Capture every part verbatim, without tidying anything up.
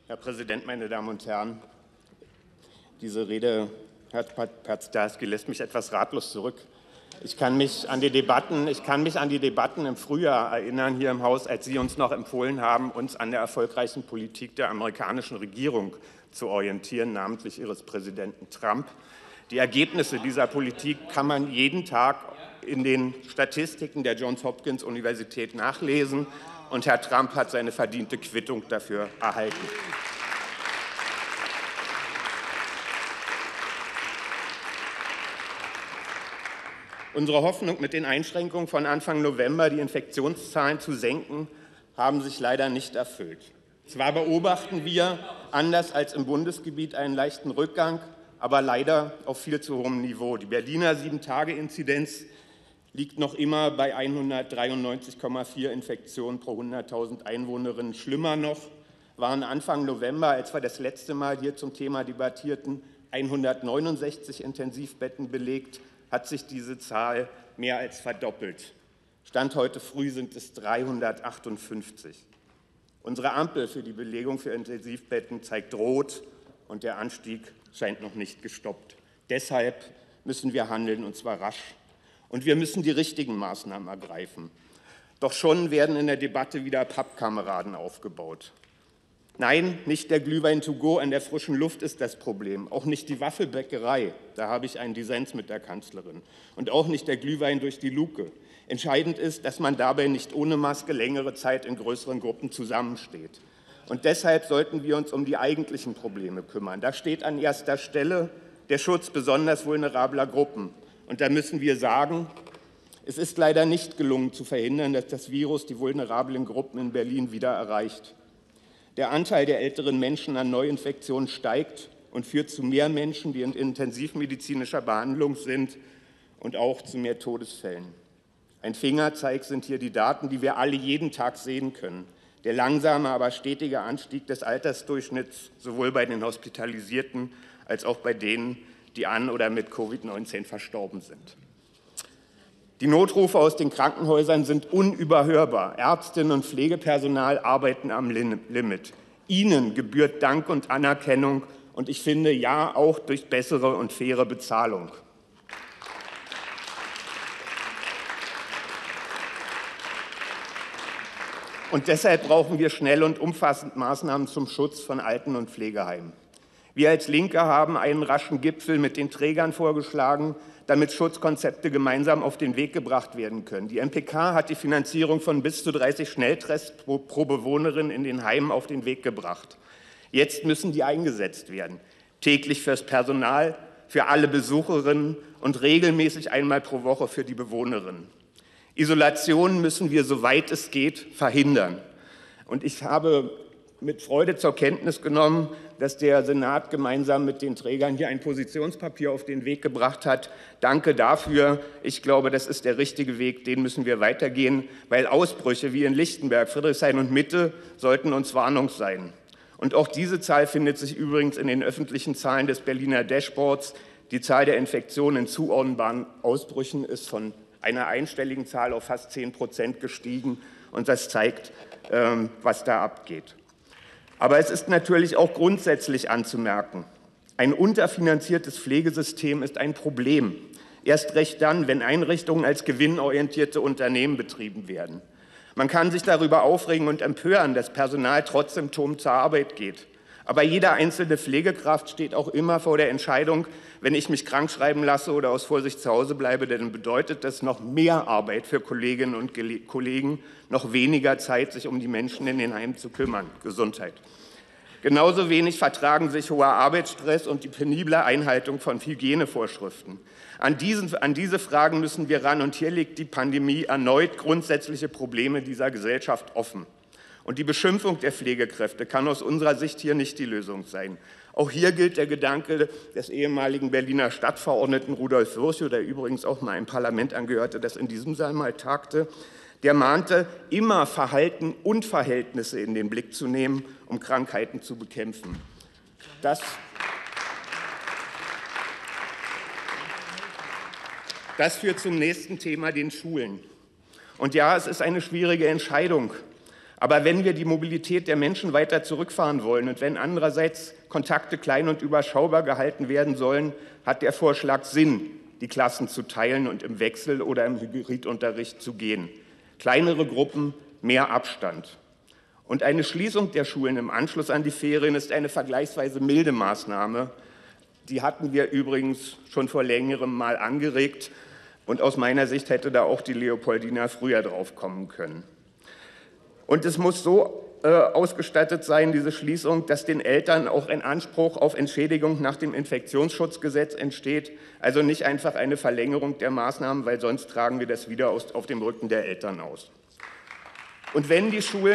Herr Präsident, meine Damen und Herren! Diese Rede, Herr Pazderski, lässt mich etwas ratlos zurück. Ich kann mich an die Debatten, ich kann mich an die Debatten im Frühjahr erinnern hier im Haus, als Sie uns noch empfohlen haben, uns an der erfolgreichen Politik der amerikanischen Regierung zu orientieren, namentlich Ihres Präsidenten Trump. Die Ergebnisse dieser Politik kann man jeden Tag in den Statistiken der Johns Hopkins Universität nachlesen, und Herr Trump hat seine verdiente Quittung dafür erhalten. Unsere Hoffnung, mit den Einschränkungen von Anfang November die Infektionszahlen zu senken, haben sich leider nicht erfüllt. Zwar beobachten wir, anders als im Bundesgebiet, einen leichten Rückgang, aber leider auf viel zu hohem Niveau. Die Berliner sieben-Tage-Inzidenz liegt noch immer bei hundertdreiundneunzig Komma vier Infektionen pro hunderttausend Einwohnerinnen. Schlimmer noch waren Anfang November, als wir das letzte Mal hier zum Thema debattierten, hundertneunundsechzig Intensivbetten belegt, hat sich diese Zahl mehr als verdoppelt. Stand heute früh sind es dreihundertachtundfünfzig. Unsere Ampel für die Belegung für Intensivbetten zeigt rot, und der Anstieg scheint noch nicht gestoppt. Deshalb müssen wir handeln, und zwar rasch. Und wir müssen die richtigen Maßnahmen ergreifen. Doch schon werden in der Debatte wieder Pappkameraden aufgebaut. Nein, nicht der Glühwein to go an der frischen Luft ist das Problem, auch nicht die Waffelbäckerei, da habe ich einen Dissens mit der Kanzlerin, und auch nicht der Glühwein durch die Luke. Entscheidend ist, dass man dabei nicht ohne Maske längere Zeit in größeren Gruppen zusammensteht. Und deshalb sollten wir uns um die eigentlichen Probleme kümmern. Da steht an erster Stelle der Schutz besonders vulnerabler Gruppen. Und da müssen wir sagen, es ist leider nicht gelungen zu verhindern, dass das Virus die vulnerablen Gruppen in Berlin wieder erreicht. Der Anteil der älteren Menschen an Neuinfektionen steigt und führt zu mehr Menschen, die in intensivmedizinischer Behandlung sind, und auch zu mehr Todesfällen. Ein Fingerzeig sind hier die Daten, die wir alle jeden Tag sehen können. Der langsame, aber stetige Anstieg des Altersdurchschnitts, sowohl bei den Hospitalisierten als auch bei denen, die an oder mit Covid neunzehn verstorben sind. Die Notrufe aus den Krankenhäusern sind unüberhörbar. Ärztinnen und Pflegepersonal arbeiten am Limit. Ihnen gebührt Dank und Anerkennung, und ich finde, ja, auch durch bessere und faire Bezahlung. Und deshalb brauchen wir schnell und umfassend Maßnahmen zum Schutz von Alten- und Pflegeheimen. Wir als Linke haben einen raschen Gipfel mit den Trägern vorgeschlagen, damit Schutzkonzepte gemeinsam auf den Weg gebracht werden können. Die M P K hat die Finanzierung von bis zu dreißig Schnelltests pro, pro Bewohnerin in den Heimen auf den Weg gebracht. Jetzt müssen die eingesetzt werden. Täglich fürs Personal, für alle Besucherinnen und regelmäßig einmal pro Woche für die Bewohnerinnen. Isolation müssen wir, soweit es geht, verhindern. Und ich habe mit Freude zur Kenntnis genommen, dass der Senat gemeinsam mit den Trägern hier ein Positionspapier auf den Weg gebracht hat. Danke dafür. Ich glaube, das ist der richtige Weg, den müssen wir weitergehen, weil Ausbrüche wie in Lichtenberg, Friedrichshain und Mitte sollten uns Warnung sein. Und auch diese Zahl findet sich übrigens in den öffentlichen Zahlen des Berliner Dashboards. Die Zahl der Infektionen in zuordnenbaren Ausbrüchen ist von einer einstelligen Zahl auf fast zehn Prozent gestiegen, und das zeigt, was da abgeht. Aber es ist natürlich auch grundsätzlich anzumerken, ein unterfinanziertes Pflegesystem ist ein Problem. Erst recht dann, wenn Einrichtungen als gewinnorientierte Unternehmen betrieben werden. Man kann sich darüber aufregen und empören, dass Personal trotz Symptomen zur Arbeit geht. Aber jede einzelne Pflegekraft steht auch immer vor der Entscheidung, wenn ich mich krank schreiben lasse oder aus Vorsicht zu Hause bleibe, dann bedeutet das noch mehr Arbeit für Kolleginnen und Kollegen, noch weniger Zeit, sich um die Menschen in den Heimen zu kümmern. Gesundheit. Genauso wenig vertragen sich hoher Arbeitsstress und die penible Einhaltung von Hygienevorschriften. An, diesen, an diese Fragen müssen wir ran, und hier legt die Pandemie erneut grundsätzliche Probleme dieser Gesellschaft offen. Und die Beschimpfung der Pflegekräfte kann aus unserer Sicht hier nicht die Lösung sein. Auch hier gilt der Gedanke des ehemaligen Berliner Stadtverordneten Rudolf Virchow, der übrigens auch mal einem Parlament angehörte, das in diesem Saal mal tagte. Der mahnte, immer Verhalten und Verhältnisse in den Blick zu nehmen, um Krankheiten zu bekämpfen. Das, das führt zum nächsten Thema, den Schulen. Und ja, es ist eine schwierige Entscheidung. Aber wenn wir die Mobilität der Menschen weiter zurückfahren wollen und wenn andererseits Kontakte klein und überschaubar gehalten werden sollen, hat der Vorschlag Sinn, die Klassen zu teilen und im Wechsel- oder im Hybridunterricht zu gehen. Kleinere Gruppen, mehr Abstand. Und eine Schließung der Schulen im Anschluss an die Ferien ist eine vergleichsweise milde Maßnahme. Die hatten wir übrigens schon vor längerem mal angeregt. Und aus meiner Sicht hätte da auch die Leopoldina früher drauf kommen können. Und es muss so äh, ausgestattet sein, diese Schließung, dass den Eltern auch ein Anspruch auf Entschädigung nach dem Infektionsschutzgesetz entsteht. Also nicht einfach eine Verlängerung der Maßnahmen, weil sonst tragen wir das wieder aus, auf dem Rücken der Eltern aus. Und wenn die Schulen,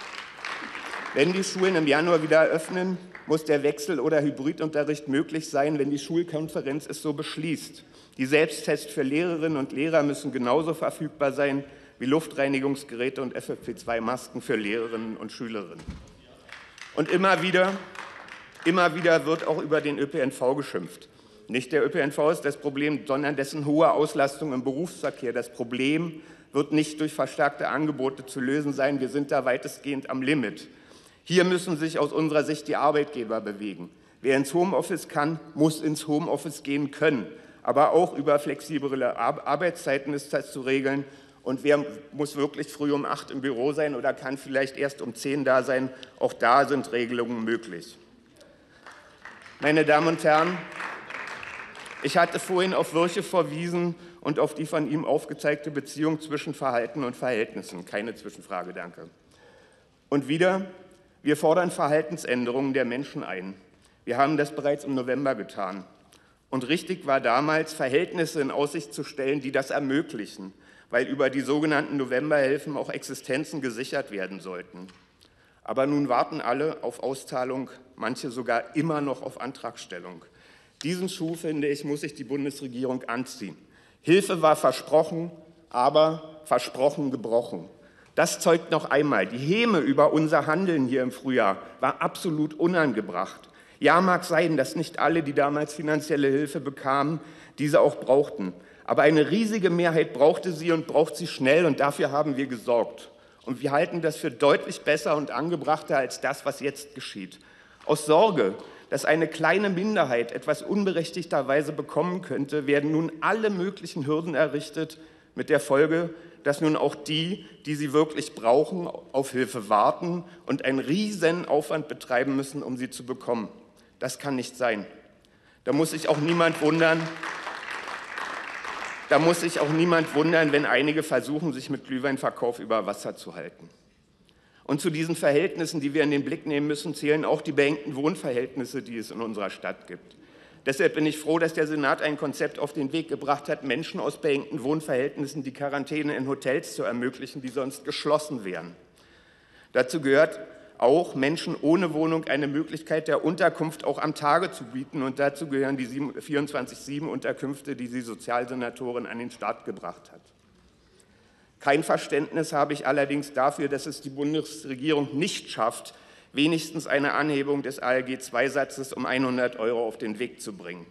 wenn die Schulen im Januar wieder eröffnen, muss der Wechsel- oder Hybridunterricht möglich sein, wenn die Schulkonferenz es so beschließt. Die Selbsttests für Lehrerinnen und Lehrer müssen genauso verfügbar sein wie Luftreinigungsgeräte und F F P zwei Masken für Lehrerinnen und Schülerinnen. Und immer wieder, immer wieder wird auch über den Ö P N V geschimpft. Nicht der Ö P N V ist das Problem, sondern dessen hohe Auslastung im Berufsverkehr. Das Problem wird nicht durch verstärkte Angebote zu lösen sein. Wir sind da weitestgehend am Limit. Hier müssen sich aus unserer Sicht die Arbeitgeber bewegen. Wer ins Homeoffice kann, muss ins Homeoffice gehen können. Aber auch über flexiblere Arbeitszeiten ist das zu regeln. Und wer muss wirklich früh um acht im Büro sein oder kann vielleicht erst um zehn da sein? Auch da sind Regelungen möglich. Meine Damen und Herren, ich hatte vorhin auf Virchow verwiesen und auf die von ihm aufgezeigte Beziehung zwischen Verhalten und Verhältnissen. Keine Zwischenfrage, danke. Und wieder, wir fordern Verhaltensänderungen der Menschen ein. Wir haben das bereits im November getan. Und richtig war damals, Verhältnisse in Aussicht zu stellen, die das ermöglichen, weil über die sogenannten Novemberhilfen auch Existenzen gesichert werden sollten. Aber nun warten alle auf Auszahlung, manche sogar immer noch auf Antragstellung. Diesen Schuh, finde ich, muss sich die Bundesregierung anziehen. Hilfe war versprochen, aber versprochen gebrochen. Das zeugt noch einmal, die Häme über unser Handeln hier im Frühjahr war absolut unangebracht. Ja, mag sein, dass nicht alle, die damals finanzielle Hilfe bekamen, diese auch brauchten. Aber eine riesige Mehrheit brauchte sie und braucht sie schnell, und dafür haben wir gesorgt. Und wir halten das für deutlich besser und angebrachter als das, was jetzt geschieht. Aus Sorge, dass eine kleine Minderheit etwas unberechtigterweise bekommen könnte, werden nun alle möglichen Hürden errichtet, mit der Folge, dass nun auch die, die sie wirklich brauchen, auf Hilfe warten und einen riesen Aufwand betreiben müssen, um sie zu bekommen. Das kann nicht sein. Da muss sich auch niemand wundern, da muss sich auch niemand wundern, wenn einige versuchen, sich mit Glühweinverkauf über Wasser zu halten. Und zu diesen Verhältnissen, die wir in den Blick nehmen müssen, zählen auch die beengten Wohnverhältnisse, die es in unserer Stadt gibt. Deshalb bin ich froh, dass der Senat ein Konzept auf den Weg gebracht hat, Menschen aus beengten Wohnverhältnissen die Quarantäne in Hotels zu ermöglichen, die sonst geschlossen wären. Dazu gehört auch, Menschen ohne Wohnung eine Möglichkeit der Unterkunft auch am Tage zu bieten. Und dazu gehören die vierundzwanzig sieben Unterkünfte, die die Sozialsenatorin an den Start gebracht hat. Kein Verständnis habe ich allerdings dafür, dass es die Bundesregierung nicht schafft, wenigstens eine Anhebung des A L G zwei Satzes um hundert Euro auf den Weg zu bringen.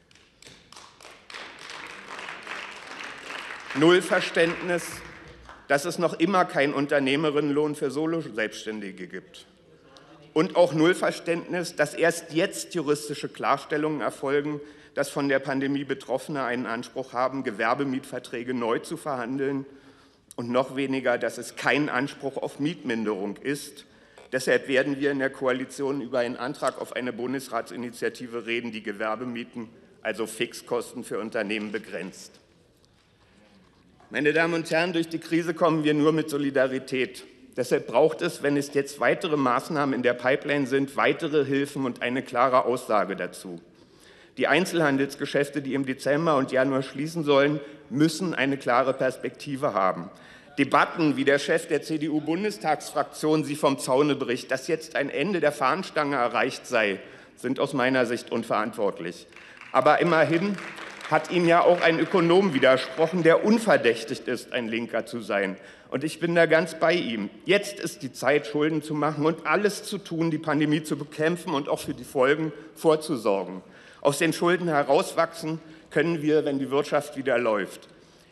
Null Verständnis, dass es noch immer keinen Unternehmerinnenlohn für Solo-Selbstständige gibt. Und auch null Verständnis, dass erst jetzt juristische Klarstellungen erfolgen, dass von der Pandemie Betroffene einen Anspruch haben, Gewerbemietverträge neu zu verhandeln, und noch weniger, dass es kein Anspruch auf Mietminderung ist. Deshalb werden wir in der Koalition über einen Antrag auf eine Bundesratsinitiative reden, die Gewerbemieten, also Fixkosten für Unternehmen, begrenzt. Meine Damen und Herren, durch die Krise kommen wir nur mit Solidarität. Deshalb braucht es, wenn es jetzt weitere Maßnahmen in der Pipeline sind, weitere Hilfen und eine klare Aussage dazu. Die Einzelhandelsgeschäfte, die im Dezember und Januar schließen sollen, müssen eine klare Perspektive haben. Debatten, wie der Chef der C D U-Bundestagsfraktion sie vom Zaune bricht, dass jetzt ein Ende der Fahnenstange erreicht sei, sind aus meiner Sicht unverantwortlich. Aber immerhin hat ihm ja auch ein Ökonom widersprochen, der unverdächtigt ist, ein Linker zu sein. Und ich bin da ganz bei ihm. Jetzt ist die Zeit, Schulden zu machen und alles zu tun, die Pandemie zu bekämpfen und auch für die Folgen vorzusorgen. Aus den Schulden herauswachsen können wir, wenn die Wirtschaft wieder läuft.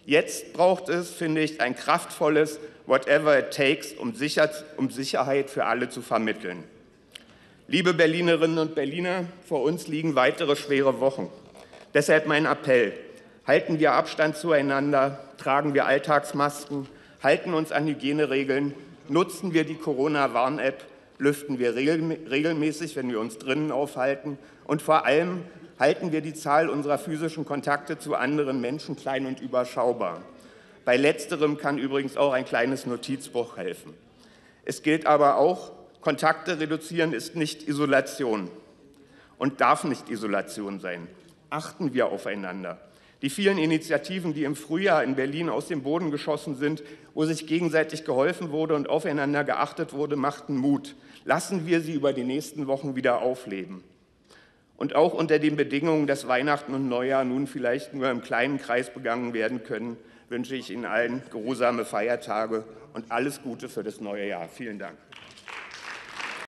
Jetzt braucht es, finde ich, ein kraftvolles Whatever it takes, um, sicher, um Sicherheit für alle zu vermitteln. Liebe Berlinerinnen und Berliner, vor uns liegen weitere schwere Wochen. Deshalb mein Appell: Halten wir Abstand zueinander, tragen wir Alltagsmasken, halten uns an Hygieneregeln, nutzen wir die Corona-Warn-App, lüften wir regelmäßig, wenn wir uns drinnen aufhalten, und vor allem halten wir die Zahl unserer physischen Kontakte zu anderen Menschen klein und überschaubar. Bei letzterem kann übrigens auch ein kleines Notizbuch helfen. Es gilt aber auch, Kontakte reduzieren ist nicht Isolation und darf nicht Isolation sein. Achten wir aufeinander. Die vielen Initiativen, die im Frühjahr in Berlin aus dem Boden geschossen sind, wo sich gegenseitig geholfen wurde und aufeinander geachtet wurde, machten Mut. Lassen wir sie über die nächsten Wochen wieder aufleben. Und auch unter den Bedingungen, dass Weihnachten und Neujahr nun vielleicht nur im kleinen Kreis begangen werden können, wünsche ich Ihnen allen geruhsame Feiertage und alles Gute für das neue Jahr. Vielen Dank.